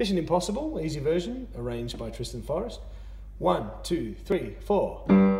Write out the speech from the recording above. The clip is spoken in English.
Mission Impossible, easy version, arranged by Tristan Forrest. 1, 2, 3, 4.